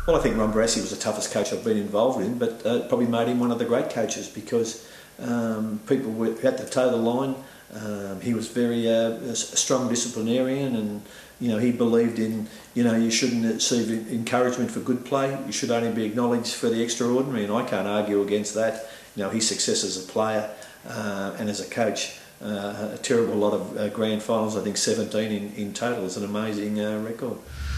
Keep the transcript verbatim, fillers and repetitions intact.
Well, I think Ron Barassi was the toughest coach I've been involved in, but uh, it probably made him one of the great coaches because um, people were, had to toe the line. Um, he was very uh, a strong disciplinarian, and you know he believed in you know you shouldn't receive encouragement for good play. You should only be acknowledged for the extraordinary, and I can't argue against that. You know his success as a player uh, and as a coach, uh, a terrible lot of uh, grand finals. I think seventeen in, in total is an amazing uh, record.